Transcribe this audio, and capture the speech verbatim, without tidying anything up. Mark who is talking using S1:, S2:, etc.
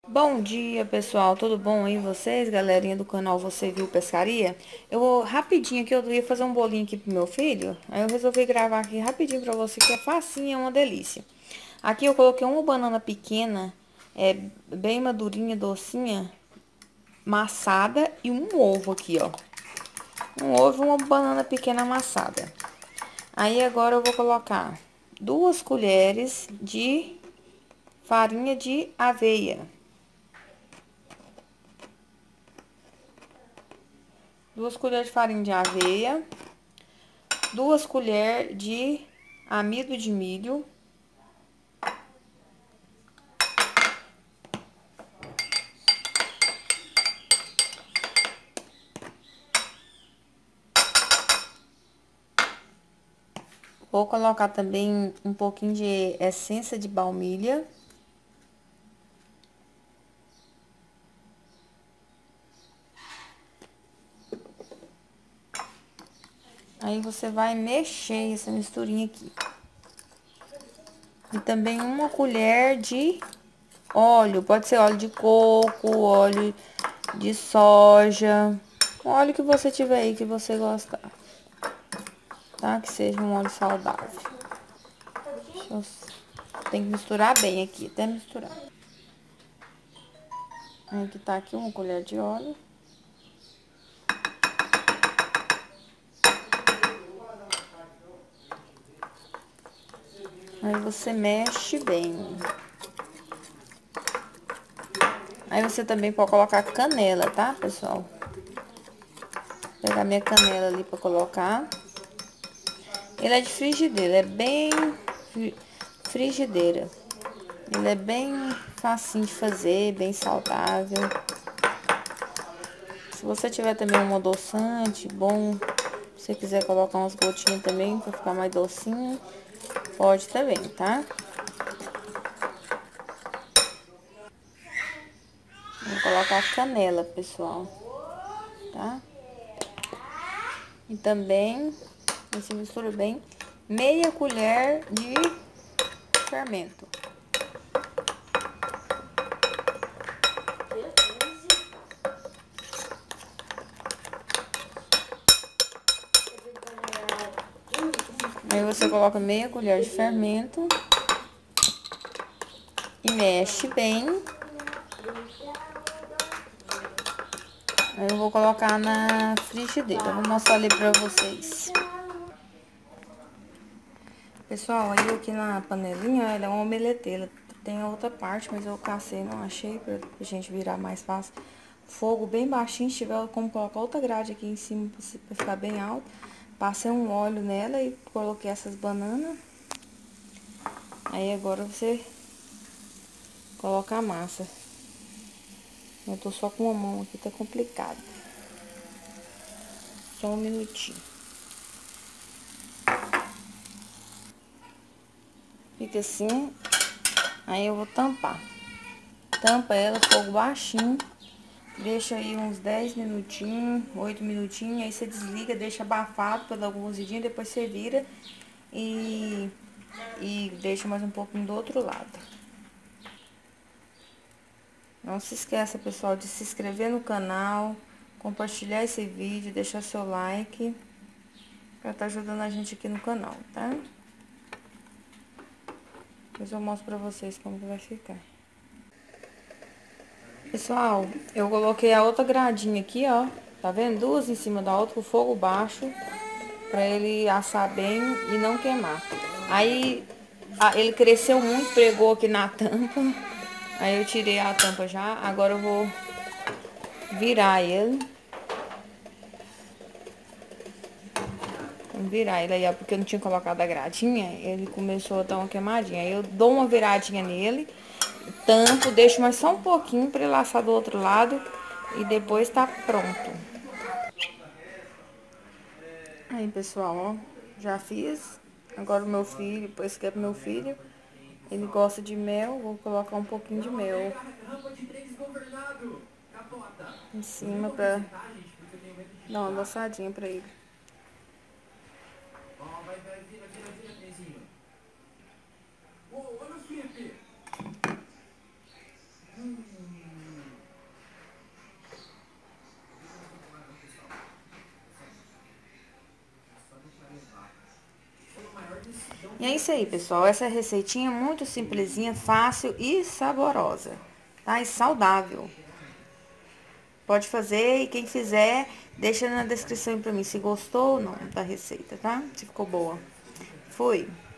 S1: Bom dia, pessoal, tudo bom aí vocês, galerinha do canal Você Viu Pescaria? Eu vou rapidinho aqui, eu ia fazer um bolinho aqui pro meu filho, aí eu resolvi gravar aqui rapidinho pra você, que é facinho, é uma delícia. Aqui eu coloquei uma banana pequena, é bem madurinha, docinha, amassada, e um ovo aqui, ó. Um ovo e uma banana pequena amassada. Aí agora eu vou colocar duas colheres de farinha de aveia. Duas colheres de farinha de aveia, duas colheres de amido de milho, vou colocar também um pouquinho de essência de baunilha. Aí você vai mexer essa misturinha aqui. E também uma colher de óleo, pode ser óleo de coco, óleo de soja, o óleo que você tiver aí que você gostar, tá? Que seja um óleo saudável. Deixa eu... Tem que misturar bem aqui, até misturar. Aí que tá aqui uma colher de óleo. Aí você mexe bem. Aí você também pode colocar canela, tá, pessoal? Vou pegar minha canela ali pra colocar. Ele é de frigideira, é bem frigideira. Ele é bem facinho de fazer, bem saudável. Se você tiver também um adoçante bom, se você quiser colocar umas gotinhas também pra ficar mais docinho, pode também, tá? Vou colocar canela, pessoal, tá? E também, você mistura bem, meia colher de fermento. Aí você coloca meia colher de fermento e mexe bem. Aí eu vou colocar na frigideira, vou mostrar ali pra vocês. Pessoal, aí aqui na panelinha, ela é uma omeleteira. Tem a outra parte, mas eu cacei, não achei, pra gente virar mais fácil. Fogo bem baixinho, se tiver como colocar outra grade aqui em cima pra ficar bem alto. Passei um óleo nela e coloquei essas bananas. Aí agora você coloca a massa. Eu tô só com uma mão aqui, tá complicado. Só um minutinho. Fica assim. Aí eu vou tampar. Tampa ela, fogo baixinho. Deixa aí uns dez minutinhos, oito minutinhos. Aí você desliga, deixa abafado por alguns dias. Depois você vira e, e deixa mais um pouquinho do outro lado. Não se esqueça, pessoal, de se inscrever no canal, compartilhar esse vídeo, deixar seu like, pra estar ajudando a gente aqui no canal, tá? Depois eu mostro pra vocês como que vai ficar. Pessoal, eu coloquei a outra gradinha aqui, ó. Tá vendo? Duas em cima da outra com fogo baixo, pra ele assar bem e não queimar. Aí, a, ele cresceu muito, pregou aqui na tampa. Aí eu tirei a tampa já. Agora eu vou virar ele. Vou virar ele aí, ó, porque eu não tinha colocado a gradinha. Ele começou a dar uma queimadinha. Aí eu dou uma viradinha nele, tampo, deixo mais só um pouquinho pra ele assar do outro lado. E depois tá pronto. Aí, pessoal, ó, já fiz. Agora o meu filho, depois que é pro meu filho, ele gosta de mel, vou colocar um pouquinho de mel em cima pra dar uma adoçadinha pra ele. E é isso aí, pessoal. Essa receitinha é muito simplesinha, fácil e saborosa, tá? E saudável. Pode fazer e quem fizer, deixa na descrição pra mim se gostou ou não da receita, tá? Se ficou boa. Fui!